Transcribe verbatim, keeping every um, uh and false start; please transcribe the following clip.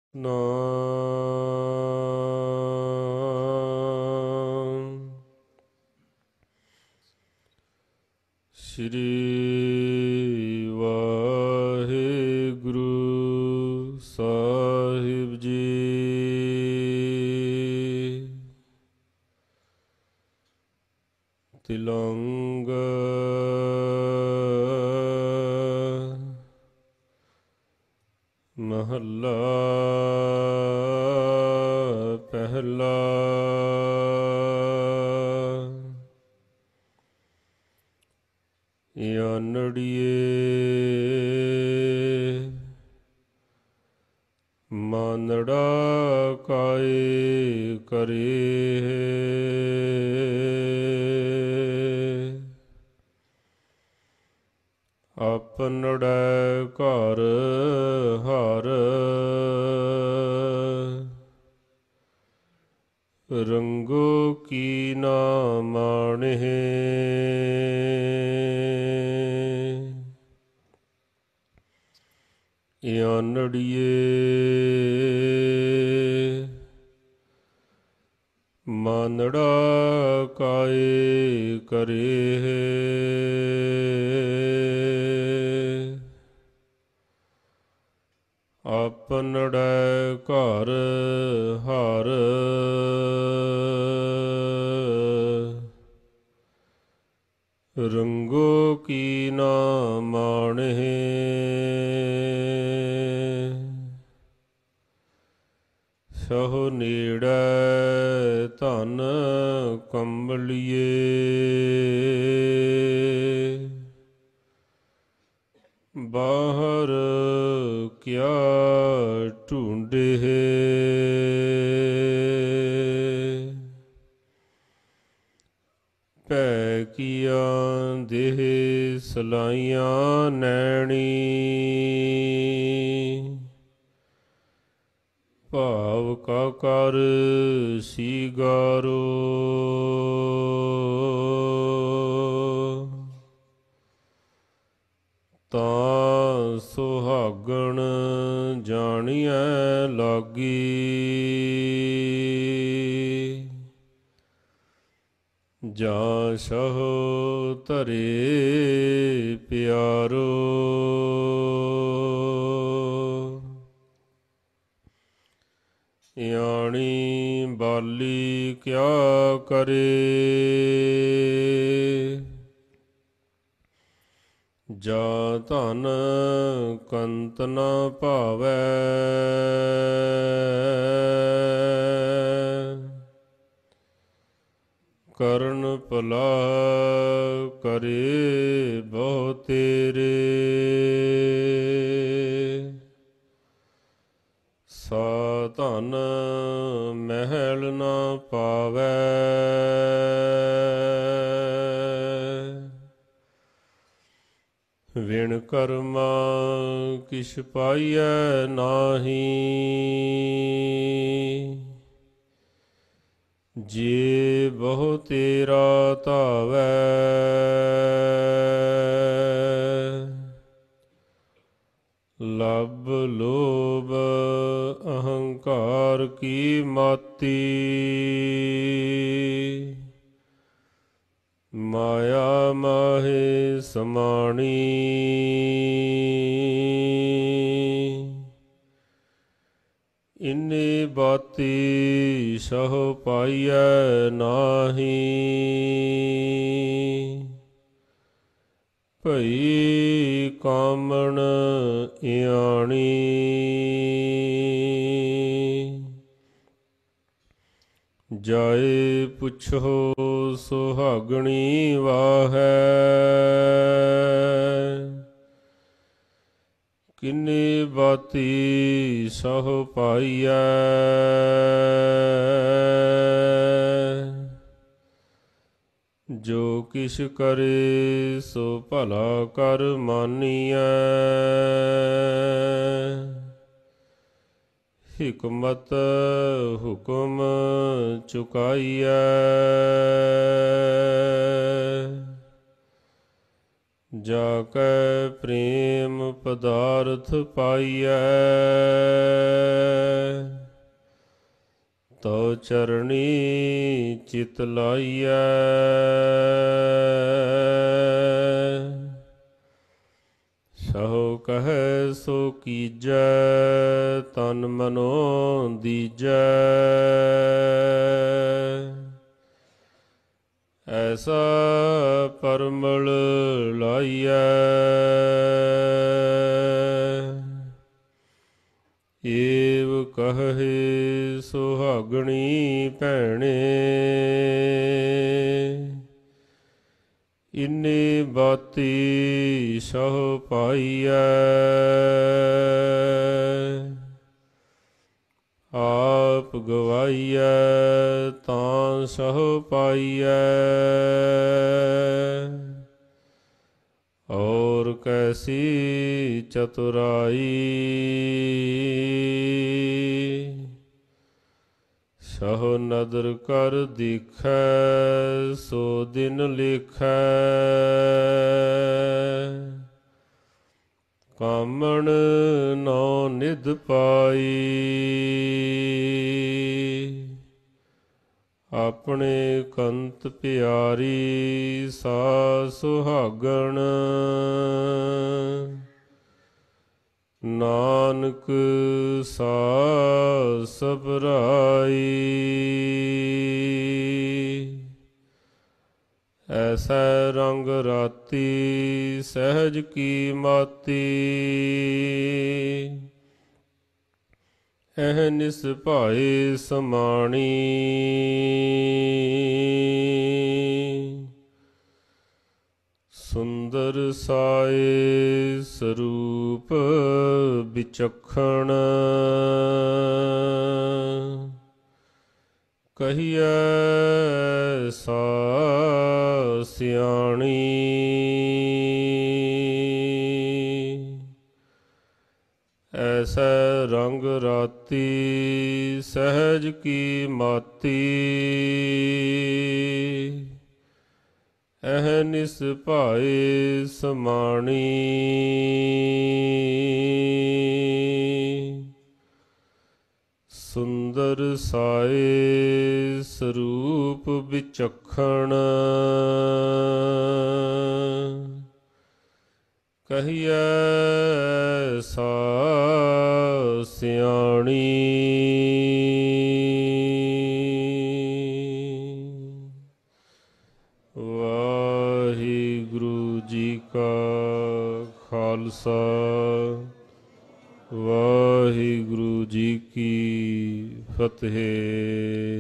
ਨਾਮ ਸ਼੍ਰੀ ਵਾਹਿਗੁਰੂ ਸਾਹਿਬ ਜੀ। ਤਿਲੰਗ ਮਹੱਲਾ ਪਹਿਲਾ। ਆਨੜੀਏ ਮਾਨੜਾ ਕਾਏ ਕਰੇ, ਆਪਨੜੈ ਘਰ ਹਰ ਰੰਗੋ ਕੀ ਨਾ ਮਾਣਹਿ। ਆਨੜੀਏ ਮਾਨੜਾ ਕਾਏ ਕਰੇ, ਆਪਨੜੈ ਘਰ ਹਰ ਰੰਗੋ ਕੀ ਨਾ ਮਾਣਹਿ। ਸਹੁ ਨੇੜੈ ਧਨ ਕੰਬਲੀਏ, ਬਾਹਰ ਕਿਆ ਢੂੰਡਹਿ। ਭੈ ਕੀਆਂ ਦੇਹ ਸਲਾਈਆਂ ਨੈਣੀ, ਭਾਵ ਕਾ ਕਰ ਸੀਗਾਰੋ। ਤਾਂ ਸੁਹਾਗਣ ਜਾਣੀਐ ਲਾਗੀ, ਜਾਂ ਸਹੁ ਧਰੇ ਪਿਆਰੋ। ਆਣੀ ਬਾਲੀ ਕਿਆ ਕਰੇ, ਜਾਂ ਧਨ ਕੰਤ ਨ ਭਾਵੈ। ਕਰਨ ਭਲਾ ਕਰੇ ਬਹੁ ਤੇਰੇ, ਸਾ ਧਨ ਮਹਿਲ ਨ ਪਾਵੈ। ਵਿਣ ਕਰਮਾ ਕਿਛ ਪਾਈਐ ਨਾਹੀ, ਜੇ ਬਹੁ ਤੇਰਾ ਧਾਵੈ। ਲੱਭ ਲੋਭ ਅਹੰਕਾਰ ਕੀ ਮਾਤੀ, ਮਾਇਆ ਮਾਹੇ ਸਮਾਣੀ। ਇਨੇ ਬਾਤੀ ਸਹੁ ਪਾਈਐ ਨਾਹੀ, ਭਈ ਕਾਮਣ ਇਆਣੀ। ਜਾਏ ਪੁੱਛੋ ਸੁਹਾਗਣੀ ਵਾਹੈ, ਕਿੰਨੇ ਬਾਤੀ ਸਹੁ ਪਾਈਐ। ਜੋ ਕਿਛ ਕਰੇ ਸੋ ਭਲਾ ਕਰ ਮਾਨੀਐ, ਹਿਕਮਤ ਹੁਕਮ ਚੁਕਾਈਐ। ਜਾ ਕੈ ਪ੍ਰੇਮ ਪਦਾਰਥ ਪਾਈਐ, ਤੋ ਚਰਣੀ ਚਿਤ ਲਾਈਐ। ਸਹੁ ਕਹੈ ਸੋ ਕੀਜੈ ਤਨ ਮਨੋ ਦੀਜੈ। ਐਸਾ ਪਰਮਲ ਲਾਈਐ। ਏਵ ਕਹੈ ਸੁਹਾਗਣੀ ਭੈਣੇ। ਇਨੇ ਬਾਤੀ ਸਹੁ ਪਾਈਐ। ਆਪ ਗਵਾਈਐ ਤਾਂ ਸਹੁ ਪਾਈਐ। ਔਰ ਕੈਸੀ ਚਤੁਰਾਈ। ਸਹੁ ਨਦਰ ਕਰ ਦੇਖੈ ਸੋ ਦਿਨ ਲੇਖੈ। ਕਾਮਣ ਨੌ ਨਿਧ ਪਾਈ। ਆਪਣੇ ਕੰਤ ਪਿਆਰੀ ਸਾ ਸੁਹਾਗਣ। ਨਾਨਕ ਸਾ ਸਬਰਾਈ। ਐਸੈ ਰੰਗ ਰਾਤੀ ਸਹਿਜ ਕੀ ਮਾਤੀ। ਅਹਨਿਸ ਭਾਏ ਸਮਾਣੀ। ਸੁੰਦਰ ਸਾਏ ਸਰੂਪ ਵਿਚਖਣ। ਕਹੀਐ ਸਾ ਸਿਆਣੀ। ਐਸੈ ਰੰਗ ਰਾਤੀ ਸਹਿਜ ਕੀ ਮਾਤੀ। ਅਹਨਿਸ ਭਾਏ ਸਮਾਣੀ। ਸੁੰਦਰ ਸਾਏ ਸਰੂਪ ਵਿਚਖਣ। ਕਹੀਐ ਸਾ ਸਿਆਣੀ। ਵਾਹਿਗੁਰੂ ਜੀ ਕਾ ਖਾਲਸਾ ਵਾਹਿਗੁਰੂ ਜੀ ਕੀ ਫਤਿਹ।